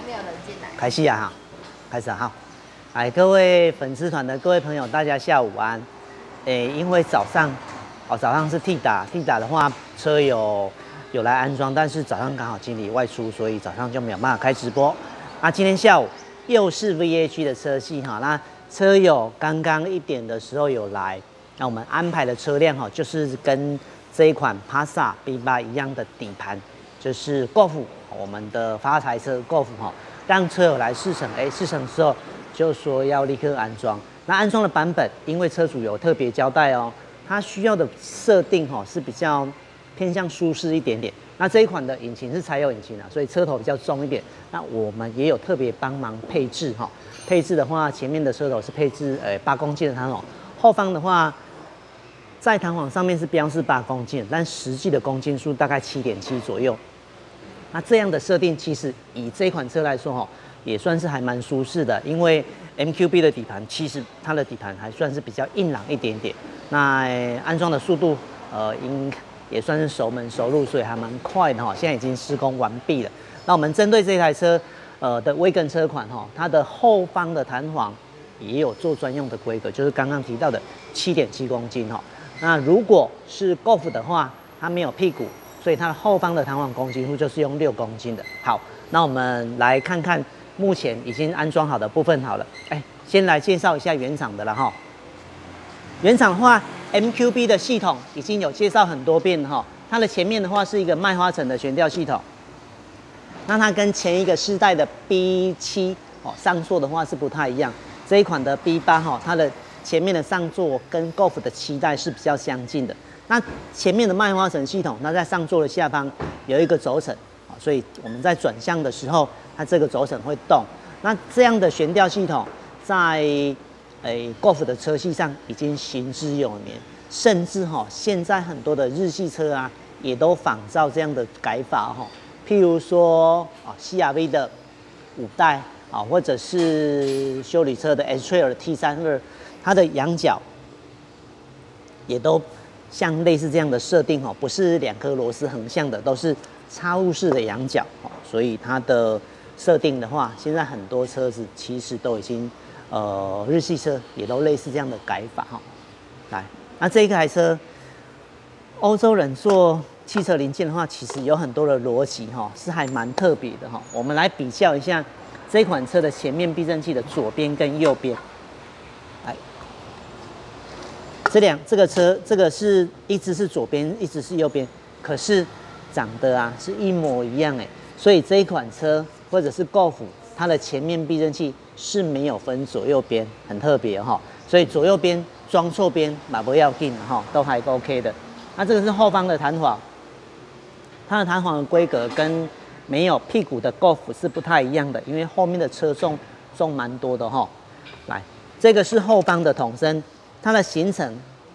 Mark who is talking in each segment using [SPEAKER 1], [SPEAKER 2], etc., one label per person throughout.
[SPEAKER 1] 没有人进来。
[SPEAKER 2] 开始啊哈，开始啊哈。哎，各位粉丝团的各位朋友，大家下午安。因为早上是 T 打的话，车有来安装，但是早上刚好经理外出，所以早上就没有办法开直播。那今天下午又是 VAG 的车系哈，那车友刚刚1点的时候有来，那我们安排的车辆哈，就是跟这一款 Passat B8 一样的底盘，就是 Golf 我们的发财车 Golf 哈，让车友来试乘，试乘之后就说要立刻安装。那安装的版本，因为车主有特别交代哦，它需要的设定哈是比较偏向舒适一点点。那这一款的引擎是柴油引擎啊，所以车头比较重一点。那我们也有特别帮忙配置哈，配置的话，前面的车头是配置8公斤的弹簧，后方的话，在弹簧上面是标示8公斤，但实际的公斤数大概7.7左右。那这样的设定，其实以这款车来说哈，也算是还蛮舒适的，因为 MQB 的底盘其实它的底盘还算是比较硬朗一点点。那安装的速度也算是熟门熟路，所以还蛮快的哈。现在已经施工完毕了。那我们针对这台车的Wagon车款哈，它的后方的弹簧也有做专用的规格，就是刚刚提到的7.7公斤哈。那如果是 Golf 的话，它没有屁股，所以它的后方的弹簧公斤数就是用6公斤的。好，那我们来看看目前已经安装好的部分好了。先来介绍一下原厂的了哈。原厂的话 ，MQB 的系统已经有介绍很多遍了哈。它的前面的话是一个麦花臣的悬吊系统，那它跟前一个世代的 B7上座的话是不太一样。这一款的 B8哈，它的前面的上座跟 Golf 的7代是比较相近的。那前面的麦花臣系统，那在上座的下方有一个轴承，所以我们在转向的时候，它这个轴承会动。那这样的悬吊系统在Golf 的车系上已经行之有年，甚至现在很多的日系车啊，也都仿照这样的改法哈。譬如说CRV 的5代或者是休旅车的 X-Trail T32，它的仰角也都像类似这样的设定不是2颗螺丝横向的，都是插入式的仰角所以它的设定的话，现在很多车子其实都已经日系车也都类似这样的改法哈。来，那这一台车，欧洲人做汽车零件的话，其实有很多的逻辑是还蛮特别的哈。我们来比较一下这款车的前面避震器的左边跟右边。来，这个车，这个是一只是左边，一只是右边，可是长得是一模一样所以这一款车或者是 Golf， 它的前面避震器是没有分左右边，很特别哈。所以左右边装错边嘛不要紧哈，都还 OK 的。那这个是后方的弹簧，它的弹簧的规格跟没有屁股的 Golf 是不太一样的，因为后面的车重蛮多的哈。来，这个是后方的筒身，它的行程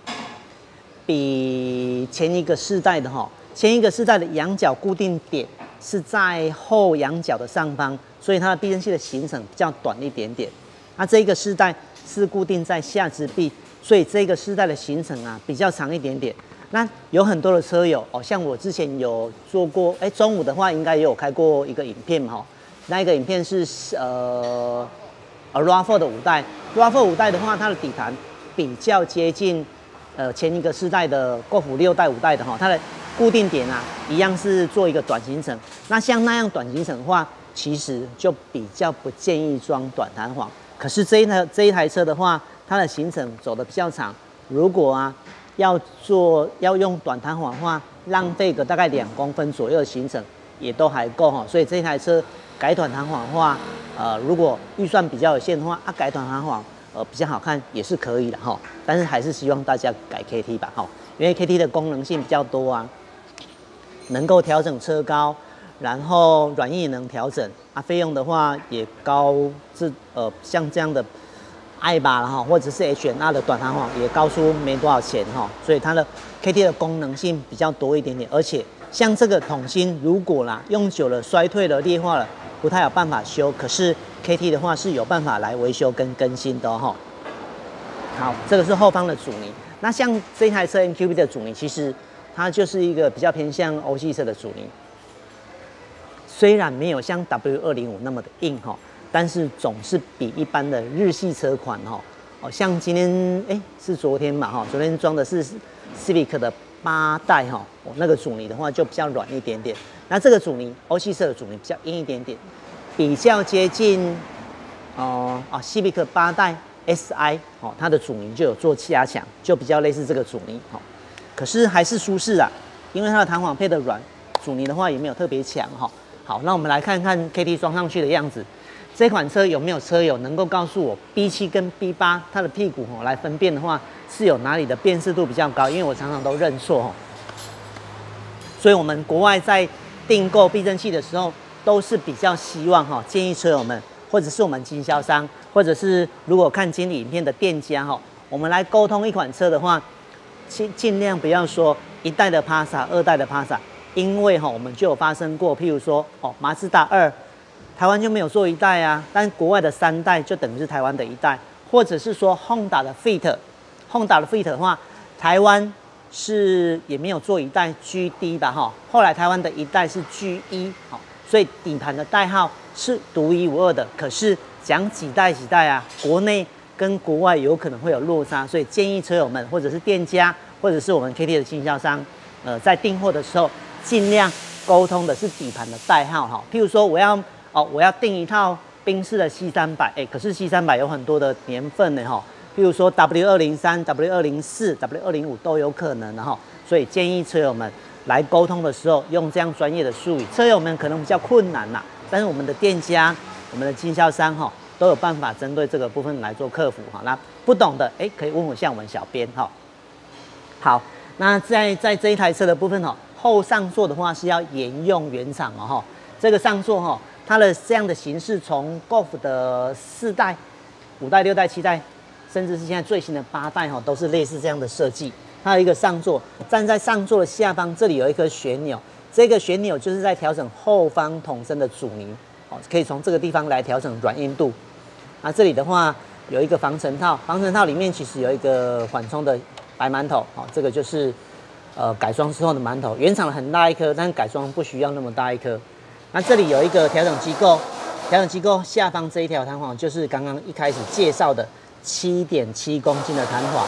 [SPEAKER 2] 比前一个世代的仰角固定点是在后仰角的上方，所以它的避震器的行程比较短一点点。那这个世代是固定在下支臂，所以这个世代的行程比较长一点点。那有很多的车友像我之前有做过，中午的话应该也有开过一个影片哈。那一个影片是RAV4 的5代 ，RAV4 5代的话，它的底盘比较接近前一个世代的 Golf 6代5代的哈，它的固定点一样是做一个短行程。那像那样短行程的话，其实就比较不建议装短弹簧。可是这一台车的话，它的行程走得比较长，如果要用短弹簧的话，浪费个大概2公分左右的行程也都还够哈。所以这台车改短弹簧的话，如果预算比较有限的话，改短弹簧比较好看也是可以的哈。但是还是希望大家改 KT 吧哈，因为 KT 的功能性比较多能够调整车高，然后软硬也能调整费用的话也高，像这样的爱吧啦或者是 H&R 的短弹簧也高出没多少钱所以它的 KT 的功能性比较多一点点，而且像这个筒芯如果用久了衰退了裂化了，不太有办法修，可是 KT 的话是有办法来维修跟更新的好，这个是后方的阻尼。那像这台车 MQB 的阻尼，其实它就是一个比较偏向欧系车的阻尼。 虽然没有像 W205那么的硬哈，但是总是比一般的日系车款哈，像今天是昨天嘛哈，昨天装的是 Civic 的8代哈，那个阻尼的话就比较软一点点，那这个阻尼欧系车的阻尼比较硬一点点，比较接近Civic 8代 SI 它的阻尼就有做加强，就比较类似这个阻尼可是还是舒适啊，因为它的弹簧配的软，阻尼的话也没有特别强哈。好，那我们来看看 KT 装上去的样子。这款车有没有车友能够告诉我 B7 跟 B8 它的屁股来分辨的话，是有哪里的辨识度比较高？因为我常常都认错所以我们国外在订购避震器的时候，都是比较希望建议车友们，或者是我们经销商，或者是如果看经理影片的店家我们来沟通一款车的话，尽量不要说1代的帕萨、2代的帕萨。因为我们就有发生过，譬如说马自达2，台湾就没有做1代啊，但国外的3代就等于是台湾的1代，或者是说 Honda 的 Fit，Honda 的 Fit 的话，台湾是也没有做1代 GD 吧后来台湾的1代是 G1 所以底盘的代号是独一无二的。可是讲几代啊，国内跟国外有可能会有落差，所以建议车友们或者是店家或者是我们 KT 的经销商，在订货的时候。尽量沟通的是底盘的代号譬如说我要订一套宾士的 C300，可是 C300有很多的年份呢譬如说 W203、W204、W205 都有可能的所以建议车友们来沟通的时候用这样专业的术语，车友们可能比较困难啦，但是我们的店家、我们的经销商都有办法针对这个部分来做克服那不懂的可以问我，像我们小编好，那在这一台车的部分后上座的话是要沿用原厂这个上座它的这样的形式，从 Golf 的4代、5代、6代、7代，甚至是现在最新的8代都是类似这样的设计。它有一个上座，站在上座的下方，这里有一颗旋钮，这个旋钮就是在调整后方筒身的阻尼可以从这个地方来调整软硬度。那这里的话有一个防尘套，防尘套里面其实有一个缓冲的白馒头这个就是改装之后的馒头，原厂的很大一颗，但是改装不需要那么大一颗。那这里有一个调整机构，调整机构下方这一条弹簧就是刚刚一开始介绍的 7.7 公斤的弹簧。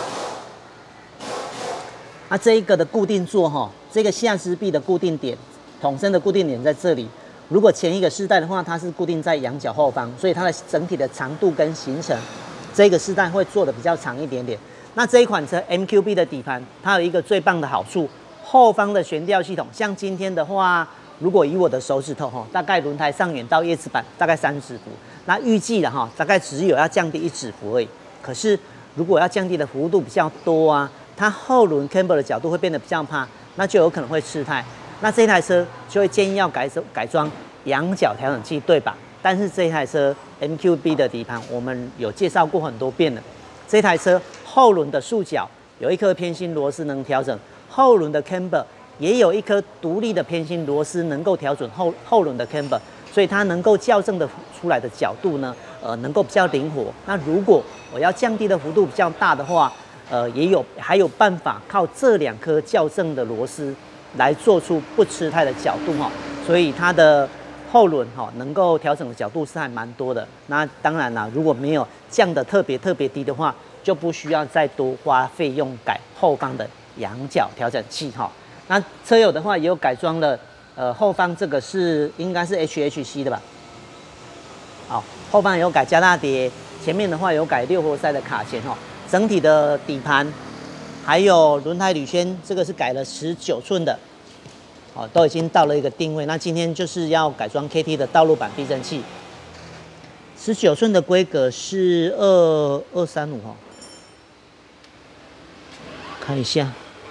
[SPEAKER 2] 那这一个的固定座这个下支臂的固定点，筒身的固定点在这里。如果前一个世代的话，它是固定在仰角后方，所以它的整体的长度跟行程，这个世代会做的比较长一点点。那这一款车 MQB 的底盘，它有一个最棒的好处，后方的悬吊系统，像今天的话，如果以我的手指头大概轮胎上缘到叶子板大概3指幅，那预计的大概只有要降低1指幅而已。可是如果要降低的幅度比较多啊，它后轮 camber 的角度会变得比较趴，那就有可能会吃胎。那这台车就会建议要改装仰角调整器，对吧？但是这一台车 MQB 的底盘，我们有介绍过很多遍了。这台车后轮的束角有一颗偏心螺丝能调整，后轮的 camber 也有一颗独立的偏心螺丝能够调整后轮的 camber， 所以它能够校正的出来的角度呢，能够比较灵活。那如果我要降低的幅度比较大的话，还有办法靠这2颗校正的螺丝来做出不吃胎的角度所以它的后轮能够调整的角度是还蛮多的。那当然啦，如果没有降的特别低的话，就不需要再多花费用改后方的仰角调整器那车友的话也有改装了，后方这个应该是 HHC 的吧？好，后方有改加大碟，前面的话有改6活塞的卡钳整体的底盘还有轮胎铝圈，这个是改了19寸的。都已经到了一个定位。那今天就是要改装 KT 的道路版避震器，19寸的规格是235看一下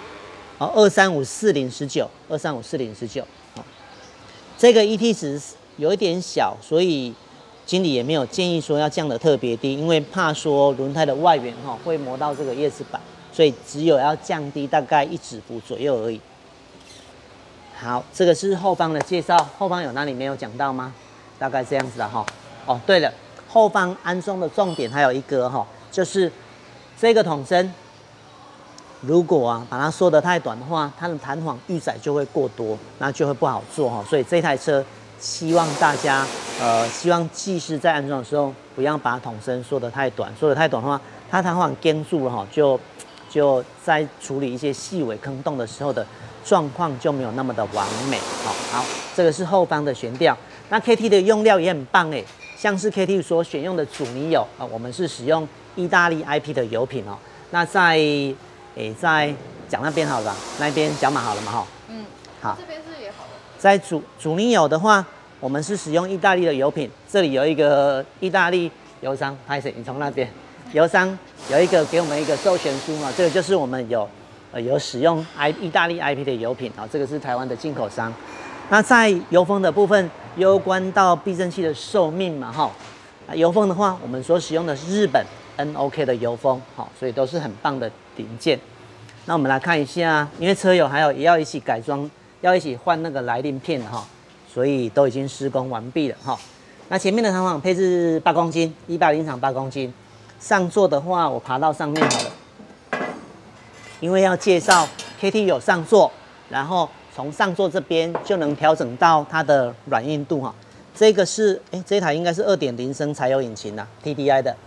[SPEAKER 2] ，2354019，2354019这个 ET 值有一点小，所以经理也没有建议说要降得特别低，因为怕说轮胎的外缘会磨到这个叶子板，所以只有要降低大概1指幅左右而已。好，这个是后方的介绍，后方有哪里没有讲到吗？大概这样子的对了，后方安装的重点还有一个就是这个筒身，如果把它缩得太短的话，它的弹簧预载就会过多，那就会不好做所以这台车希望大家希望技师在安装的时候不要把筒身缩得太短，缩得太短的话，它弹簧跟住了哈，就在处理一些细微坑洞的时候的状况就没有那么的完美。好，这个是后方的悬吊。那 KT 的用料也很棒哎，像是 KT 所选用的阻尼油啊，我们是使用意大利 IP 的油品哦。那在讲那边好了吧，那边讲码好了嘛哈。好，这边是也好了。在阻尼油的话，我们是使用意大利的油品，这里有一个意大利油商，拍谁？你从那边，油商有一个给我们一个授权书嘛，这个就是我们有使用意大利 IP 的油品啊，这个是台湾的进口商。那在油封的部分，攸关到避震器的寿命嘛哈。油封的话，我们所使用的是日本 NOK 的油封，好，所以都是很棒的零件。那我们来看一下，因为车友还有也要一起改装，要一起换那个来令片哈，所以都已经施工完毕了哈。那前面的弹簧配置8公斤，180场8公斤。上座的话，我爬到上面好了，因为要介绍 KT 有上座，然后从上座这边就能调整到它的软硬度哈。这个是这一台应该是2.0升柴油引擎啦 ，TDI 的。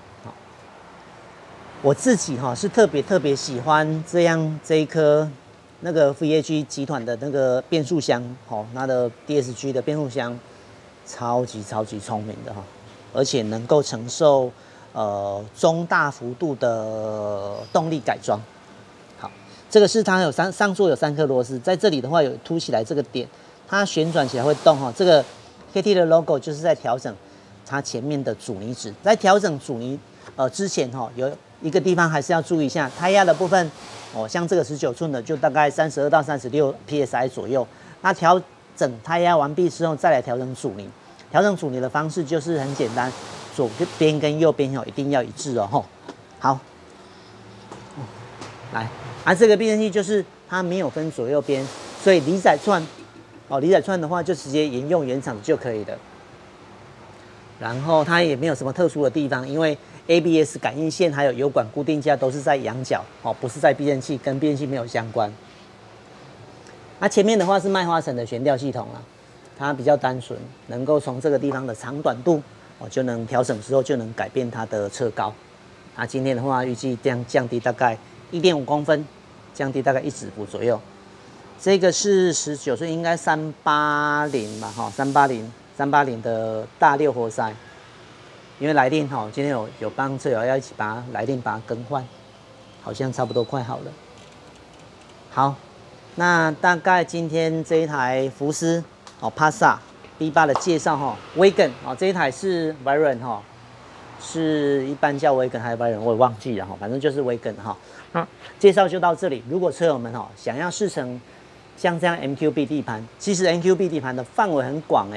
[SPEAKER 2] 我自己是特别喜欢这一颗那个 VAG 集团的那个变速箱，它的 DSG 的变速箱超级聪明的而且能够承受中大幅度的动力改装。好，这个是它有上座有3颗螺丝，在这里的话有凸起来这个点，它旋转起来会动这个 KT 的 logo 就是在调整它前面的阻尼值，在调整阻尼之前有一个地方还是要注意一下，胎压的部分像这个19寸的就大概32到36 psi 左右。那调整胎压完毕之后，再来调整阻尼。调整阻尼的方式就是很简单，左边跟右边一定要一致哦。好，来，这个避震器就是它没有分左右边，所以离载串的话就直接沿用原厂就可以了。然后它也没有什么特殊的地方，因为 ABS 感应线还有油管固定架都是在仰角不是在避震器，跟避震器没有相关。那前面的话是麦花臣的悬吊系统啦，它比较单纯，能够从这个地方的长短度就能调整之后就能改变它的车高。那今天的话预计降低大概1.5公分，降低大概1指幅左右。这个是19寸，应该380吧380的大6活塞。因为来令今天有帮车友要一起把来令把它更换，好像差不多快好了。好，那大概今天这一台福斯Passa B8 的介绍Wagon 这一台是 Variant 是一般叫 Wagon 还是 Variant 我也忘记了反正就是 Wagon 介绍就到这里。如果车友们想要试乘像这样 MQB 地盘，其实 MQB 地盘的范围很广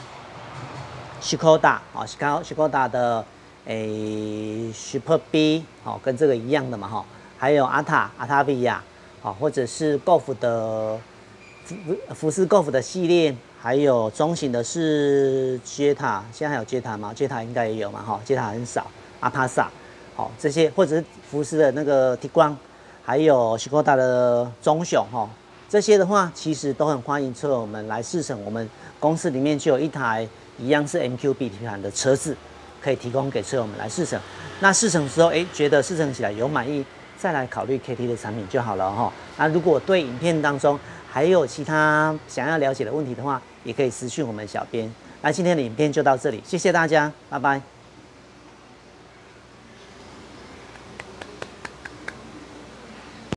[SPEAKER 2] Skoda 的Super B 跟这个一样的嘛还有Altavia 或者是 Golf 的福斯 Golf 的系列，还有中型的是 Jetta， 现在还有 Jetta 吗 ？Jetta 应该也有嘛Jetta 很少，Passa 这些或者是福斯的那个 Tiguan， 还有 Skoda 的中雄这些的话其实都很欢迎车友们来试乘。我们公司里面就有一台一样是 MQB 底盘的车子，可以提供给车友们来试乘。那试乘之后，觉得试乘起来有满意，再来考虑 KT 的产品就好了那如果对影片当中还有其他想要了解的问题的话，也可以私讯我们小编。那今天的影片就到这里，谢谢大家，拜拜。